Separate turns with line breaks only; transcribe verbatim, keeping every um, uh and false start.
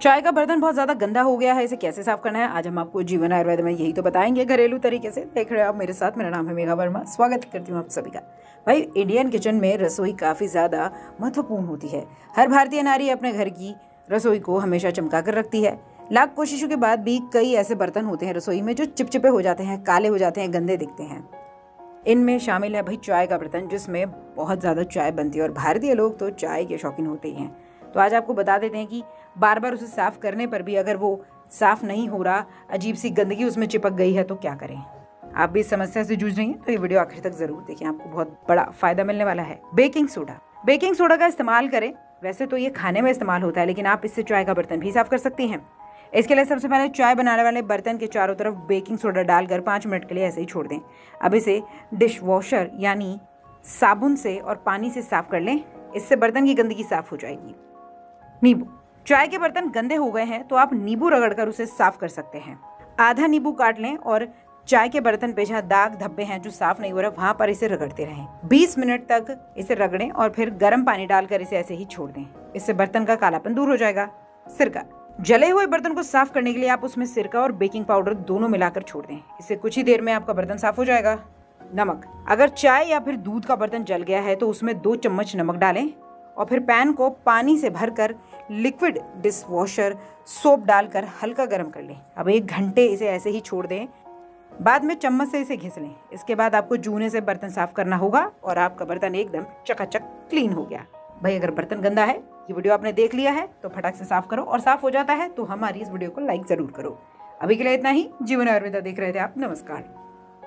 चाय का बर्तन बहुत ज्यादा गंदा हो गया है, इसे कैसे साफ करना है आज हम आपको जीवन आयुर्वेद में यही तो बताएंगे घरेलू तरीके से। देख रहे हो आप मेरे साथ, मेरा नाम है मेघा वर्मा, स्वागत करती हूँ आप सभी का। भाई इंडियन किचन में रसोई काफी ज्यादा महत्वपूर्ण होती है। हर भारतीय नारी अपने घर की रसोई को हमेशा चमका कर रखती है। लाख कोशिशों के बाद भी कई ऐसे बर्तन होते हैं रसोई में जो चिपचिपे हो जाते हैं, काले हो जाते हैं, गंदे दिखते हैं। इनमें शामिल है भाई चाय का बर्तन, जिसमें बहुत ज़्यादा चाय बनती है और भारतीय लोग तो चाय के शौकीन होते ही हैं। तो आज आपको बता देते हैं कि बार बार उसे साफ़ करने पर भी अगर वो साफ़ नहीं हो रहा, अजीब सी गंदगी उसमें चिपक गई है तो क्या करें। आप भी इस समस्या से जूझ रही हैं तो ये वीडियो आखिर तक ज़रूर देखें, आपको बहुत बड़ा फ़ायदा मिलने वाला है। बेकिंग सोडा बेकिंग सोडा का इस्तेमाल करें। वैसे तो ये खाने में इस्तेमाल होता है, लेकिन आप इससे चाय का बर्तन भी साफ़ कर सकती हैं। इसके लिए सबसे पहले चाय बनाने वाले बर्तन के चारों तरफ बेकिंग सोडा डालकर पाँच मिनट के लिए ऐसे ही छोड़ दें। अब इसे डिश वॉशर यानी साबुन से और पानी से साफ़ कर लें, इससे बर्तन की गंदगी साफ़ हो जाएगी। नींबू चाय के बर्तन गंदे हो गए हैं तो आप नींबू रगड़कर उसे साफ़ कर सकते हैं। आधा नींबू काट लें और चाय के बर्तन पे जहाँ दाग धब्बे हैं जो साफ़ नहीं हो रहा, वहाँ पर इसे रगड़ते रहें। बीस मिनट तक इसे रगड़ें और फिर गर्म पानी डालकर इसे ऐसे ही छोड़ दें, इससे बर्तन का कालापन दूर हो जाएगा। सिरका जले हुए बर्तन को साफ करने के लिए आप उसमें सिरका और बेकिंग पाउडर दोनों मिलाकर छोड़ दें, इससे कुछ ही देर में आपका बर्तन साफ हो जाएगा। नमक अगर चाय या फिर दूध का बर्तन जल गया है तो उसमें दो चम्मच नमक डालें और फिर पैन को पानी से भरकर लिक्विड डिश वॉशर सोप डालकर हल्का गर्म कर लें। अब एक घंटे इसे ऐसे ही छोड़ दें, बाद में चम्मच से इसे घिस लें। इसके बाद आपको जूने से बर्तन साफ करना होगा और आपका बर्तन एकदम चकाचक क्लीन हो गया। भाई अगर बर्तन गंदा है, ये वीडियो आपने देख लिया है तो फटाक से साफ करो, और साफ हो जाता है तो हमारी इस वीडियो को लाइक जरूर करो। अभी के लिए इतना ही। जीवन आयुर्वेदा देख रहे थे आप, नमस्कार।